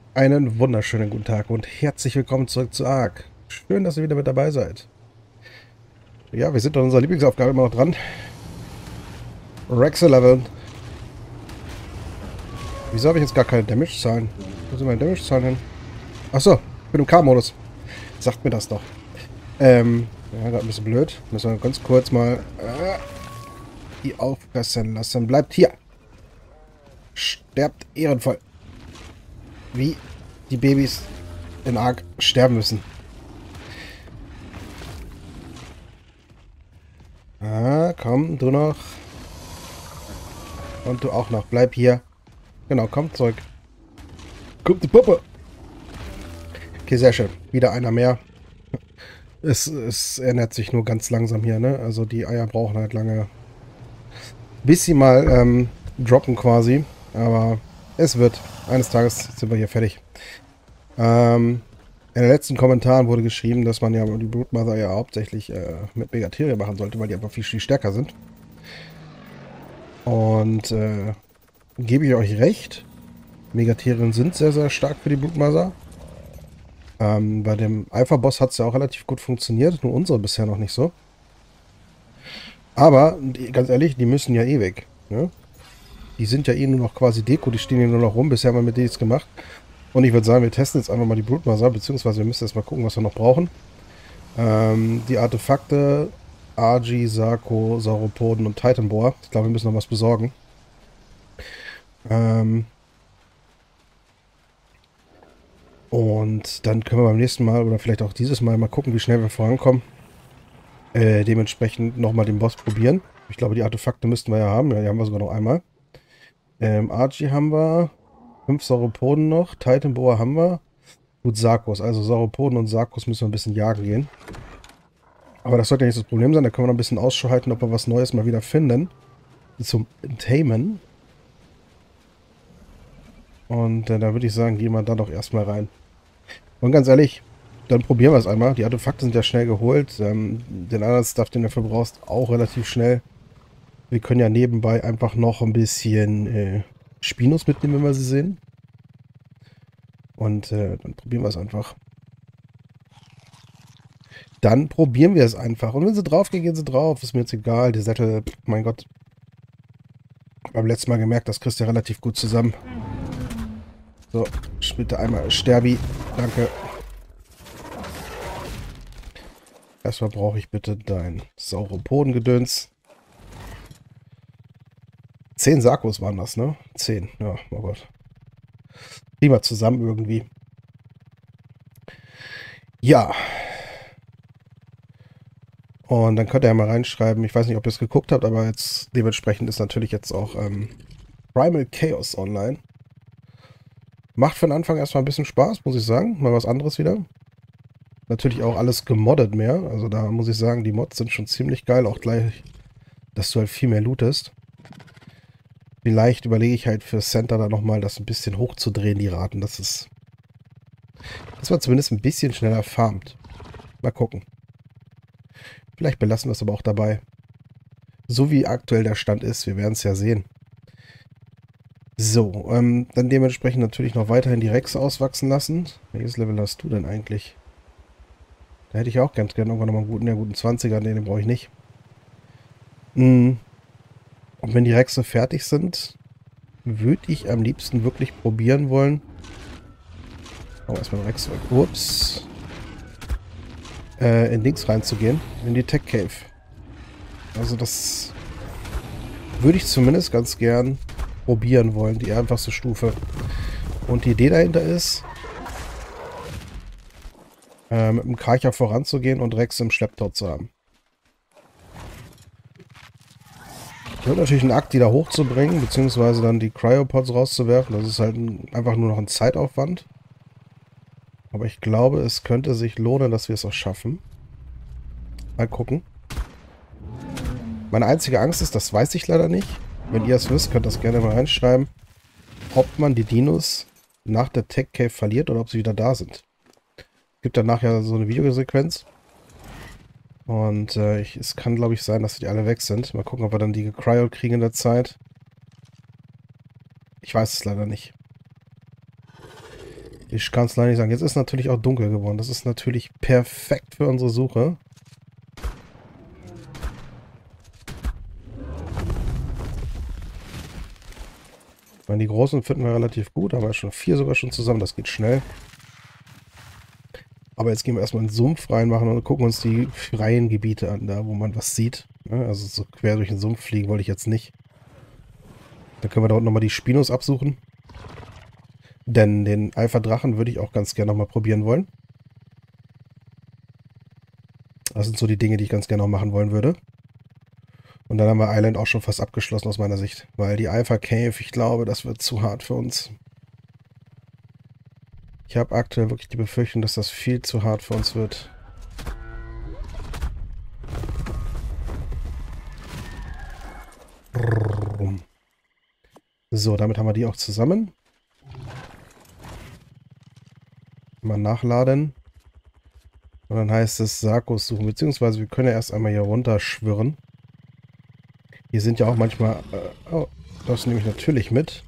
Einen wunderschönen guten Tag und herzlich willkommen zurück zu ARK. Schön, dass ihr wieder mit dabei seid. Ja, wir sind an unserer Lieblingsaufgabe immer noch dran. Rexe leveln. Wieso habe ich jetzt gar keine Damage-Zahlen? Wo sind meine Damage-Zahlen hin? Achso, ich bin im K-Modus. Sagt mir das doch. Ja, gerade ein bisschen blöd. Müssen wir ganz kurz mal die auffressen lassen. Bleibt hier. Sterbt ehrenvoll. Wie die Babys in ARK sterben müssen. Ah, komm, du noch. Und du auch noch. Bleib hier. Genau, komm zurück. Kommt die Puppe. Okay, sehr schön. Wieder einer mehr. Es ändert sich nur ganz langsam hier, ne? Also die Eier brauchen halt lange, bis sie mal droppen quasi. Aber es wird. Eines Tages sind wir hier fertig. In den letzten Kommentaren wurde geschrieben, dass man ja die Broodmother ja hauptsächlich mit Megateria machen sollte, weil die einfach viel, viel stärker sind. Und gebe ich euch recht. Megaterien sind sehr, sehr stark für die Broodmother. Bei dem Alpha-Boss hat es ja auch relativ gut funktioniert, nur unsere bisher noch nicht so. Aber, ganz ehrlich, die müssen ja eh weg. Ne? Die sind ja eh nur noch quasi Deko, die stehen hier nur noch rum. Bisher haben wir mit denen nichts gemacht. Und ich würde sagen, wir testen jetzt einfach mal die Broodmother, beziehungsweise wir müssen jetzt mal gucken, was wir noch brauchen. Die Artefakte, Agi, Sarko, Sauropoden und Titanbohr. Ich glaube, wir müssen noch was besorgen. Und dann können wir beim nächsten Mal oder vielleicht auch dieses Mal mal gucken, wie schnell wir vorankommen. Dementsprechend nochmal den Boss probieren. Ich glaube, die Artefakte müssten wir ja haben. Ja, die haben wir sogar noch einmal. Archie haben wir. 5 Sauropoden noch. Titanboa haben wir. Gut, Sarkos. Also Sauropoden und Sarkos müssen wir ein bisschen jagen gehen. Aber das sollte ja nicht das Problem sein. Da können wir noch ein bisschen Ausschau halten, ob wir was Neues mal wieder finden. Zum Tamen. Und da würde ich sagen, gehen wir da doch erstmal rein. Und ganz ehrlich, dann probieren wir es einmal. Die Artefakte sind ja schnell geholt. Den anderen Stuff, den du dafür brauchst, auch relativ schnell. Wir können ja nebenbei einfach noch ein bisschen Spinos mitnehmen, wenn wir sie sehen. Und dann probieren wir es einfach. Dann probieren wir es einfach. Und wenn sie drauf gehen, gehen sie drauf. Ist mir jetzt egal. Die Sättel, mein Gott. Beim letzten Mal gemerkt, das kriegst du ja relativ gut zusammen. So, bitte einmal Sterbi. Danke. Erstmal brauche ich bitte dein Sauropodengedöns. 10 Sarkos waren das, ne? 10. Ja, oh Gott. Prima zusammen irgendwie. Ja. Und dann könnt ihr ja mal reinschreiben. Ich weiß nicht, ob ihr es geguckt habt, aber jetzt dementsprechend ist natürlich jetzt auch Primal Chaos online. Macht für den Anfang erstmal ein bisschen Spaß, muss ich sagen. Mal was anderes wieder. Natürlich auch alles gemoddet mehr. Also da muss ich sagen, die Mods sind schon ziemlich geil. Auch gleich, dass du halt viel mehr lootest. Vielleicht überlege ich halt für Center da nochmal das ein bisschen hochzudrehen, die Raten. Dass man zumindest ein bisschen schneller farmt. Mal gucken. Vielleicht belassen wir es aber auch dabei. So wie aktuell der Stand ist. Wir werden es ja sehen. So, dann dementsprechend natürlich noch weiterhin die Rex auswachsen lassen. Welches Level hast du denn eigentlich? Da hätte ich auch ganz gerne irgendwann nochmal einen guten 20er. Den brauche ich nicht. Und wenn die Rexe fertig sind, würde ich am liebsten wirklich probieren wollen. Oh, erstmal Rex weg. Ups. In Dings reinzugehen. In die Tech Cave. Also das würde ich zumindest ganz gern probieren wollen. Die einfachste Stufe. Und die Idee dahinter ist, mit dem Karcher voranzugehen und Rex im Schlepptau zu haben. Wird natürlich ein Akt, die da hochzubringen, beziehungsweise dann die Cryopods rauszuwerfen. Das ist halt einfach nur noch ein Zeitaufwand. Aber ich glaube, es könnte sich lohnen, dass wir es auch schaffen. Mal gucken. Meine einzige Angst ist, das weiß ich leider nicht. Wenn ihr es wisst, könnt ihr das gerne mal reinschreiben, ob man die Dinos nach der Tech Cave verliert oder ob sie wieder da sind. Gibt danach ja so eine Videosequenz. Und es kann, glaube ich, sein, dass die alle weg sind. Mal gucken, ob wir dann die gecryot kriegen in der Zeit. Ich weiß es leider nicht. Ich kann es leider nicht sagen. Jetzt ist natürlich auch dunkel geworden. Das ist natürlich perfekt für unsere Suche. Ich meine, die großen finden wir relativ gut. Haben wir schon 4 sogar schon zusammen. Das geht schnell. Aber jetzt gehen wir erstmal in den Sumpf reinmachen und gucken uns die freien Gebiete an, da wo man was sieht. Ja, also so quer durch den Sumpf fliegen wollte ich jetzt nicht. Dann können wir da unten nochmal die Spinos absuchen. Denn den Alpha-Drachen würde ich auch ganz gerne nochmal probieren wollen. Das sind so die Dinge, die ich ganz gerne noch machen wollen würde. Und dann haben wir Island auch schon fast abgeschlossen aus meiner Sicht. Weil die Alpha Cave, ich glaube, das wird zu hart für uns. Ich habe aktuell wirklich die Befürchtung, dass das viel zu hart für uns wird. So, damit haben wir die auch zusammen. Mal nachladen. Und dann heißt es Sarkos suchen. Beziehungsweise wir können ja erst einmal hier runter schwirren. Hier sind ja auch manchmal... oh, das nehme ich natürlich mit.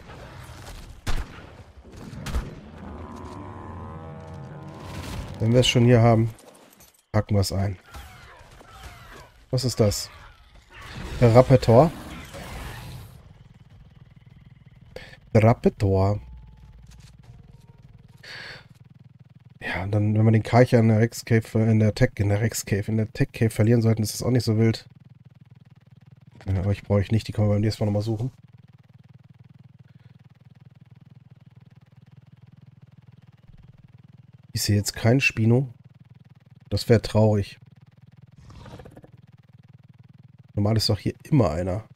Wenn wir es schon hier haben, packen wir es ein. Was ist das? Der Rappetor. Der Rappetor. Ja, und dann, wenn wir den Karcher in der Rex Cave, in der Tech Cave verlieren sollten, ist das auch nicht so wild. Ja, aber ich brauche ich nicht, die können wir beim nächsten Mal nochmal suchen. Ich sehe jetzt keinen Spino. Das wäre traurig. Normal ist doch hier immer einer.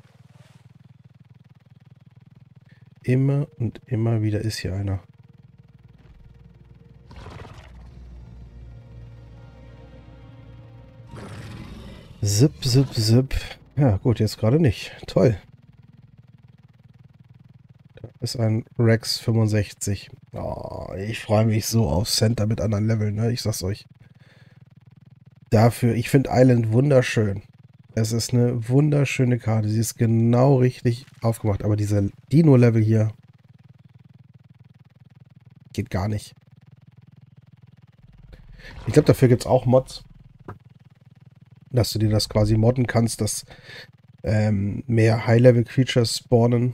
Immer und immer wieder ist hier einer. Zip, zip, zip. Ja, gut, jetzt gerade nicht. Toll. Da ist ein Rex 65. Oh, ich freue mich so auf Center mit anderen Leveln, ne? Ich sag's euch. Dafür, ich finde Island wunderschön. Es ist eine wunderschöne Karte. Sie ist genau richtig aufgemacht. Aber dieser Dino-Level hier geht gar nicht. Ich glaube, dafür gibt es auch Mods. Dass du dir das quasi modden kannst, dass mehr High-Level-Creatures spawnen.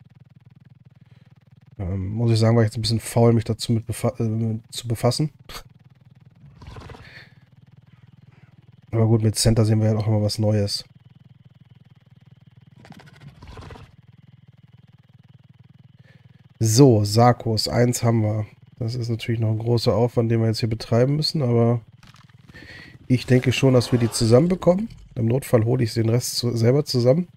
Muss ich sagen, war ich jetzt ein bisschen faul, mich dazu zu befassen. Aber gut, mit Center sehen wir ja auch immer was Neues. So, Sarkos, 1 haben wir. Das ist natürlich noch ein großer Aufwand, den wir jetzt hier betreiben müssen, aber ich denke schon, dass wir die zusammenbekommen. Im Notfall hole ich den Rest selber zusammen.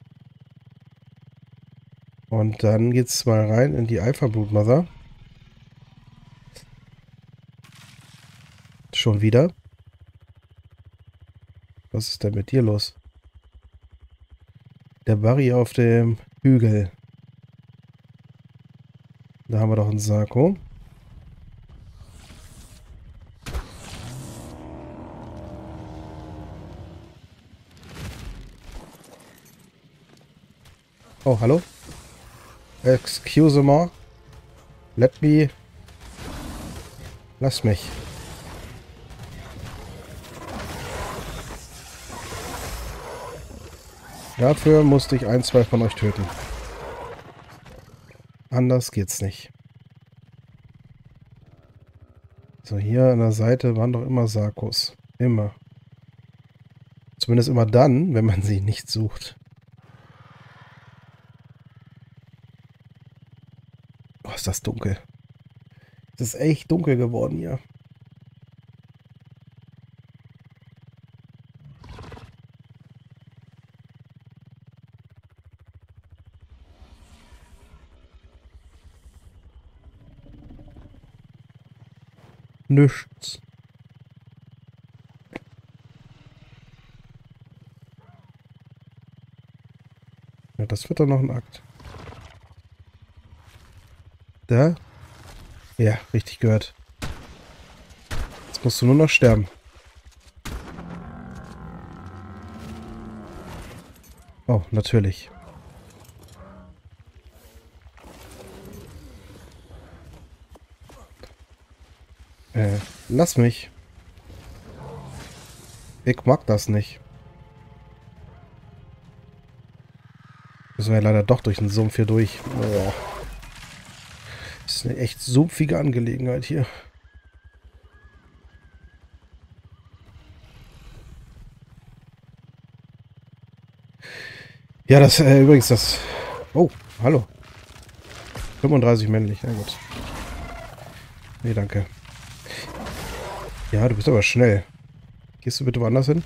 Und dann geht es mal rein in die Alpha Broodmother. Schon wieder. Was ist denn mit dir los? Der Barry auf dem Hügel. Da haben wir doch einen Sarko. Oh, hallo? Excuse me. Let me... Lass mich. Dafür musste ich 1, 2 von euch töten. Anders geht's nicht. So, hier an der Seite waren doch immer Sarkos. Immer. Zumindest immer dann, wenn man sie nicht sucht. Oh, ist das dunkel. Es ist echt dunkel geworden hier. Nichts. Ja, das wird doch noch ein Akt. Da? Ja, richtig gehört. Jetzt musst du nur noch sterben. Oh, natürlich. Lass mich. Ich mag das nicht. Müssen wir ja leider doch durch den Sumpf hier durch. Boah. Das ist eine echt sumpfige Angelegenheit hier. Ja, das, übrigens, das... Oh, hallo. 35 männlich, na gut. Nee, danke. Ja, du bist aber schnell. Gehst du bitte woanders hin?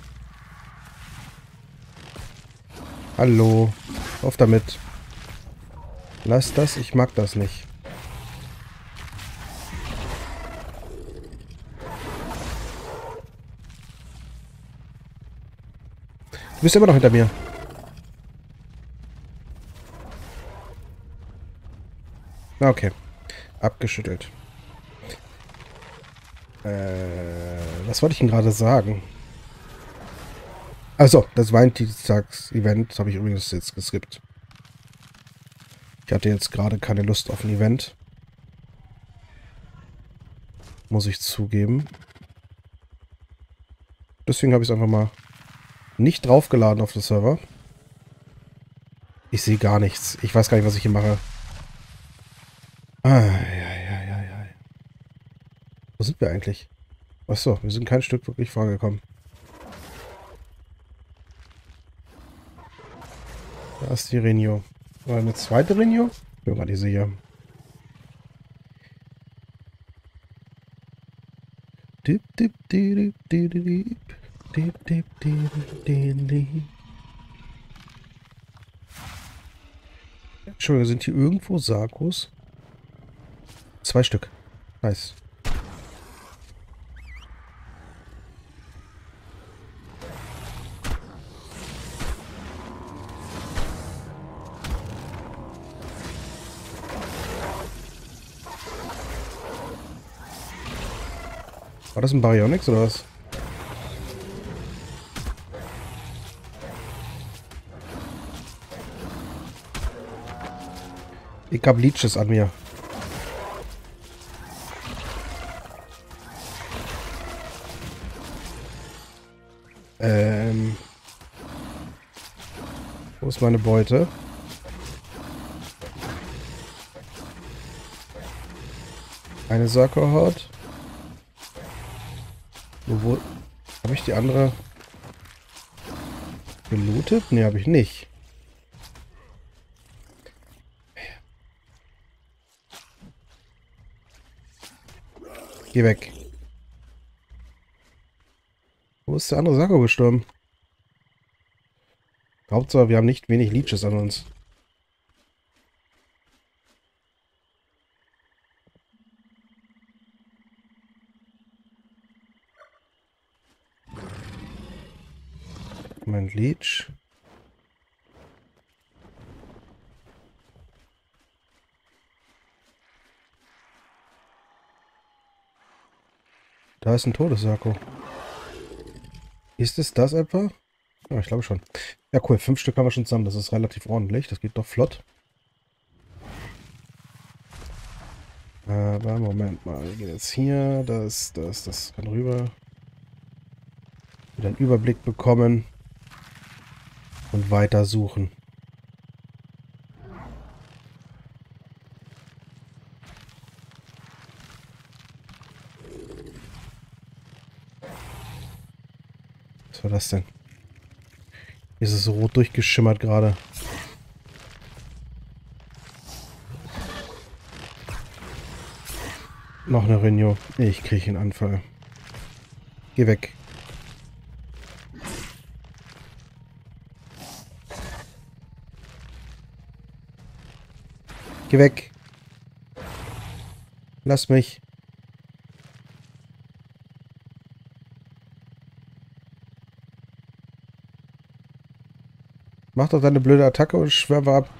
Hallo. Auf damit. Lass das, ich mag das nicht. Du bist immer noch hinter mir. Na, okay. Abgeschüttelt. Was wollte ich denn gerade sagen? Also, das Valentinstags-Event habe ich übrigens jetzt geskippt. Ich hatte jetzt gerade keine Lust auf ein Event. Muss ich zugeben. Deswegen habe ich es einfach mal nicht draufgeladen auf den Server. Ich sehe gar nichts. Ich weiß gar nicht, was ich hier mache. Ah, ja. Wo sind wir eigentlich? Achso, wir sind kein Stück wirklich vorgekommen. Da ist die Renio. Oder eine zweite Renio? Ich bin gerade nicht sicher. Dip, dip, dip, dip, dip, dip, dip, dip, dip, dip. Entschuldigung, sind hier irgendwo Sarkos? 2 Stück. Nice. War das ein Baryonyx oder was? Ich hab Leeches an mir. Wo ist meine Beute? Eine Sarko-Haut. Wo habe ich die andere gelootet? Ne, habe ich nicht. Geh weg. Wo ist der andere Sarko gestorben? Hauptsache, wir haben nicht wenig Leeches an uns. Mein Leech. Da ist ein Todessarko. Ist es das etwa? Ja, ich glaube schon. Ja, cool. 5 Stück haben wir schon zusammen. Das ist relativ ordentlich. Das geht doch flott. Aber Moment mal. Wir gehen jetzt hier. Das kann rüber. Wieder einen Überblick bekommen. Und weiter suchen. Was war das denn? Hier ist es so rot durchgeschimmert gerade. Noch eine Renio. Ich kriege einen Anfall. Geh weg. Geh weg. Lass mich. Mach doch deine blöde Attacke und schwärme ab.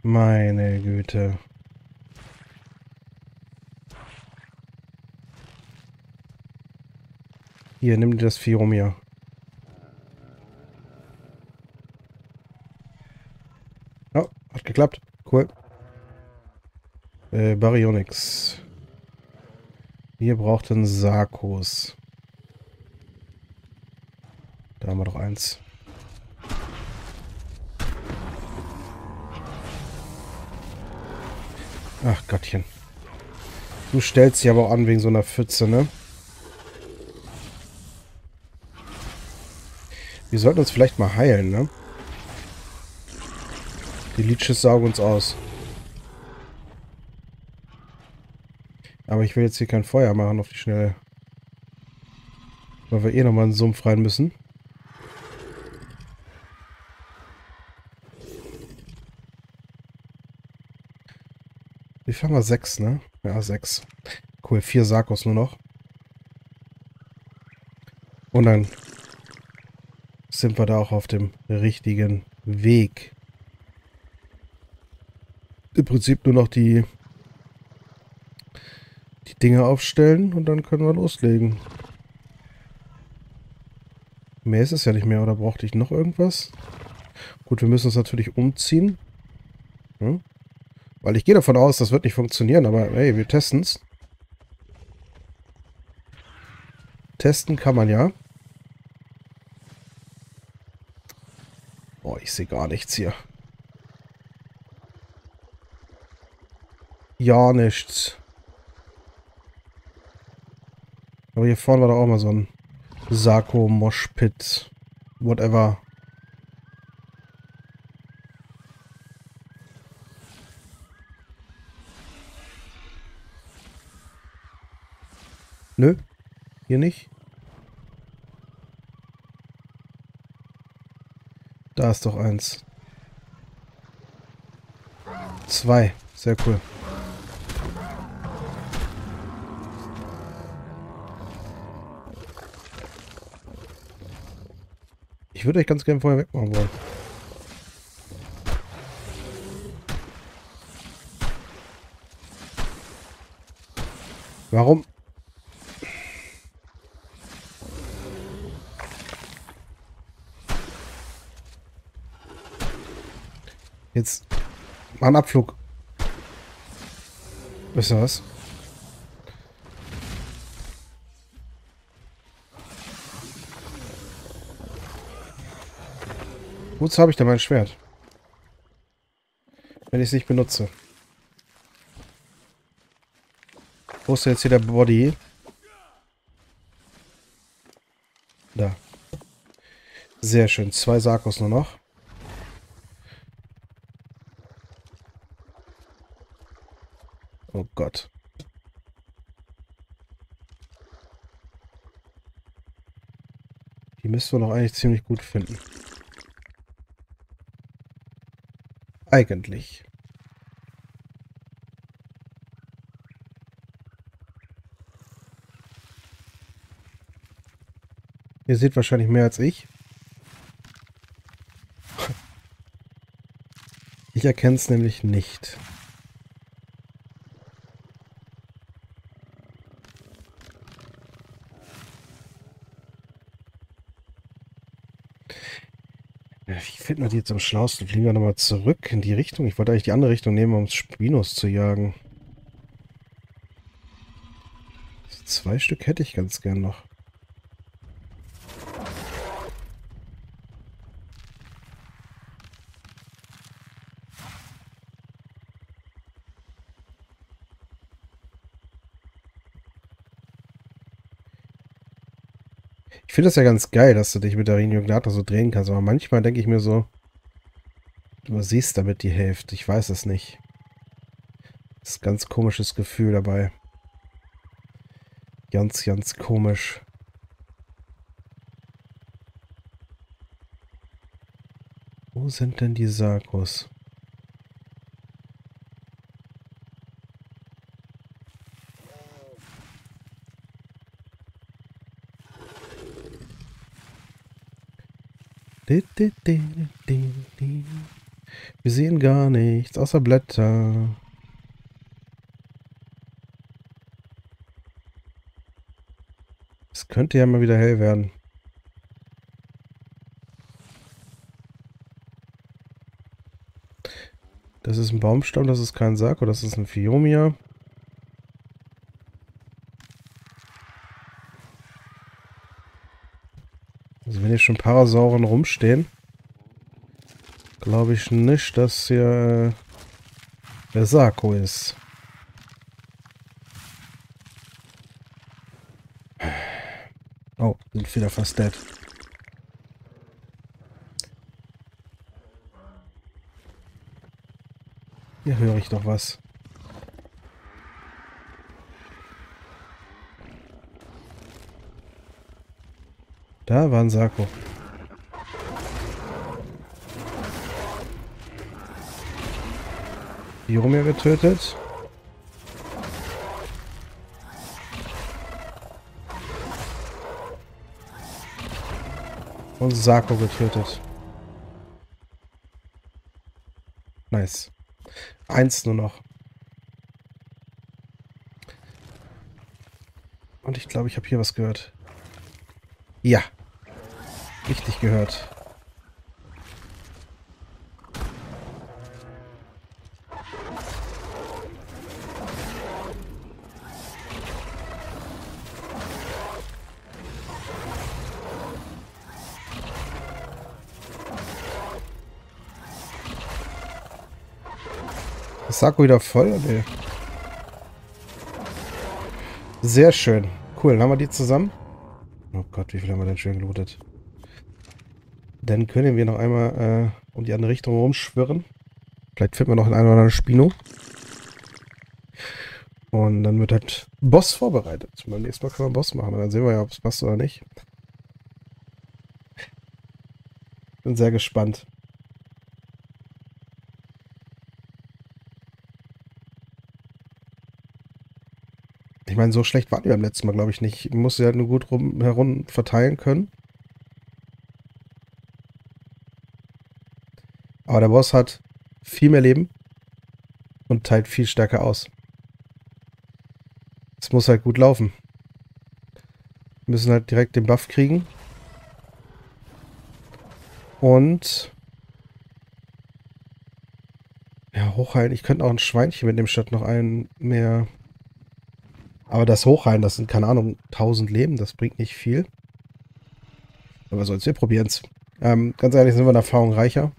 Meine Güte. Hier, nimm dir das Vieh rum hier. Oh, hat geklappt. Cool. Baryonyx. Wir brauchten Sarkos. Da haben wir doch eins. Ach Gottchen. Du stellst dich aber auch an wegen so einer Pfütze, ne? Wir sollten uns vielleicht mal heilen, ne? Die Leeches saugen uns aus. Aber ich will jetzt hier kein Feuer machen auf die Schnelle. Weil wir eh nochmal in den Sumpf rein müssen. Wie viel haben wir? 6, ne? Ja, 6. Cool, 4 Sarkos nur noch. Und dann sind wir da auch auf dem richtigen Weg. Im Prinzip nur noch die Dinge aufstellen und dann können wir loslegen. Mehr ist es ja nicht mehr, oder brauchte ich noch irgendwas? Gut, wir müssen uns natürlich umziehen. Hm? Weil ich gehe davon aus, das wird nicht funktionieren, aber hey, wir testen es. Testen kann man ja. Oh, ich sehe gar nichts hier. Ja, nichts. Aber hier vorne war doch auch mal so ein Sarko, Moshpit, whatever. Nö, hier nicht. Da ist doch eins. 2, sehr cool. Ich würde euch ganz gerne vorher wegmachen wollen. Warum? Jetzt mal einen Abflug. Wisst ihr was? Wozu habe ich denn mein Schwert? Wenn ich es nicht benutze. Wo ist denn jetzt hier der Body? Da. Sehr schön. 2 Sarkos nur noch. Oh Gott. Die müssten wir noch eigentlich ziemlich gut finden. Eigentlich. Ihr seht wahrscheinlich mehr als ich. Ich erkenne es nämlich nicht. Wie finden wir die jetzt am schlausten? Fliegen wir nochmal zurück in die Richtung? Ich wollte eigentlich die andere Richtung nehmen, um Spinos zu jagen. 2 Stück hätte ich ganz gern noch. Ich finde das ja ganz geil, dass du dich mit der Rhinognata so drehen kannst, aber manchmal denke ich mir so, du siehst damit die Hälfte. Ich weiß es nicht. Das ist ein ganz komisches Gefühl dabei. Ganz, ganz komisch. Wo sind denn die Sarkos? Wir sehen gar nichts, außer Blätter. Es könnte ja mal wieder hell werden. Das ist ein Baumstamm, das ist kein Sako, das ist ein Phiomia. Also wenn hier schon Parasauren rumstehen, glaube ich nicht, dass hier der Sako ist. Oh, sind wieder fast dead. Hier höre ich doch was. Da war ein Sako. Phiomia getötet. Und Sako getötet. Nice. 1 nur noch. Und ich glaube, ich habe hier was gehört. Ja. Richtig gehört. Ist Sako wieder voll? Nee. Sehr schön. Cool, dann haben wir die zusammen. Oh Gott, wie viel haben wir denn schön gelootet? Dann können wir noch einmal um die andere Richtung rumschwirren. Vielleicht finden wir noch einen oder anderen Spino. Und dann wird halt Boss vorbereitet. Beim nächsten Mal können wir Boss machen. Und dann sehen wir ja, ob es passt oder nicht. Bin sehr gespannt. Ich meine, so schlecht waren die beim letzten Mal, glaube ich, nicht. Man musste ja nur gut herum verteilen können. Aber der Boss hat viel mehr Leben und teilt viel stärker aus. Es muss halt gut laufen. Wir müssen halt direkt den Buff kriegen. Und ja, hochheilen. Ich könnte auch ein Schweinchen mitnehmen, statt noch einen mehr. Aber das Hochheilen, das sind, keine Ahnung, 1000 Leben. Das bringt nicht viel. Aber sonst, wir probieren es. Ganz ehrlich, sind wir in Erfahrung reicher.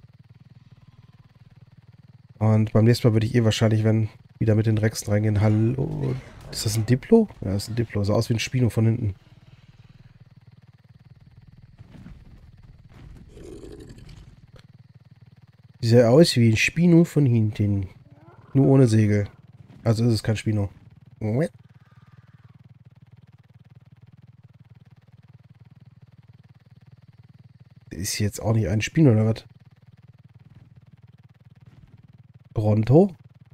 Und beim nächsten Mal würde ich wahrscheinlich, wenn wieder mit den Rexen reingehen. Hallo. Ist das ein Diplo? Ja, das ist ein Diplo. Sah aus wie ein Spino von hinten. Sieht aus wie ein Spino von hinten. Nur ohne Segel. Also ist es kein Spino. Ist jetzt auch nicht ein Spino oder was? Bronto?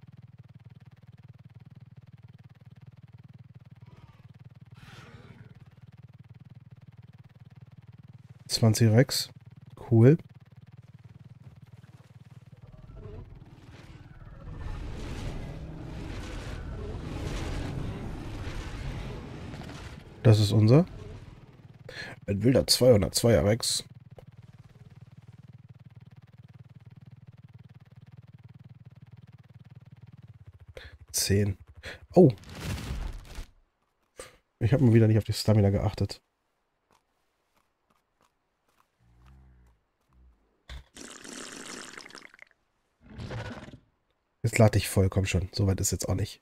Rex. Cool. Das ist unser. Ein wilder 202er Rex. Oh. Ich habe mal wieder nicht auf die Stamina geachtet. Jetzt lade ich voll, komm schon. Soweit ist jetzt auch nicht.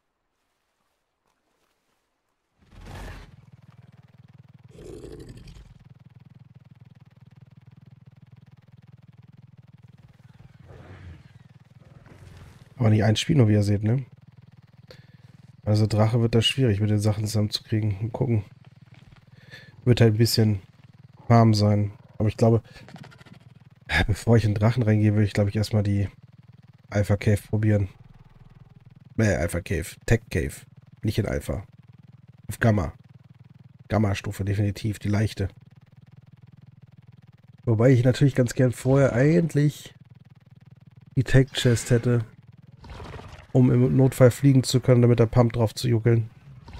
Aber nicht ein Spino, wie ihr seht, ne? Also Drache wird da schwierig, mit den Sachen zusammenzukriegen. Mal gucken. Wird halt ein bisschen warm sein. Aber ich glaube, bevor ich in Drachen reingehe, würde ich, glaube ich, erstmal die Alpha Cave probieren. Alpha Cave. Tech Cave. Nicht in Alpha. Auf Gamma. Gamma-Stufe, definitiv. Die leichte. Wobei ich natürlich ganz gern vorher eigentlich die Tech-Chest hätte, um im Notfall fliegen zu können, damit der Pump drauf zu juckeln.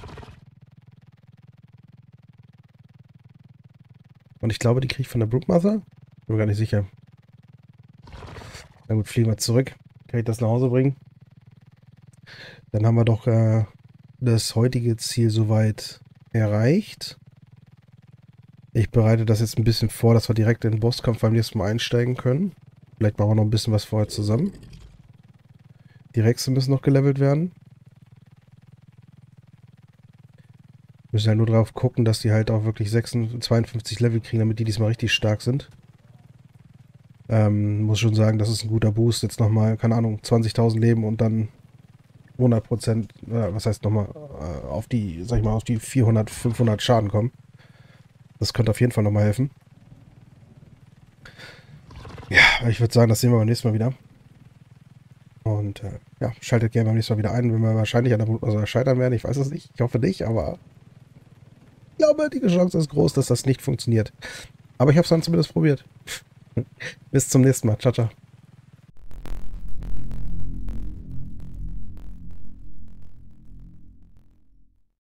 Und ich glaube, die kriege ich von der Broodmother. Bin mir gar nicht sicher. Na gut, fliegen wir zurück. Kann ich das nach Hause bringen? Dann haben wir doch das heutige Ziel soweit erreicht. Ich bereite das jetzt ein bisschen vor, dass wir direkt in den Bosskampf beim nächsten Mal einsteigen können. Vielleicht machen wir noch ein bisschen was vorher zusammen. Die Rexen müssen noch gelevelt werden. Müssen halt nur drauf gucken, dass die halt auch wirklich 52 Level kriegen, damit die diesmal richtig stark sind. Muss schon sagen, das ist ein guter Boost. Jetzt nochmal, keine Ahnung, 20.000 Leben und dann 100%, was heißt nochmal, auf die, sag ich mal, auf die 400, 500 Schaden kommen. Das könnte auf jeden Fall nochmal helfen. Ja, ich würde sagen, das sehen wir beim nächsten Mal wieder. Und ja, schaltet gerne beim nächsten Mal wieder ein, wenn wir wahrscheinlich an der Brutmother scheitern werden. Ich weiß es nicht, ich hoffe nicht, aber ich glaube, die Chance ist groß, dass das nicht funktioniert. Aber ich habe es dann zumindest probiert. Bis zum nächsten Mal. Ciao, ciao.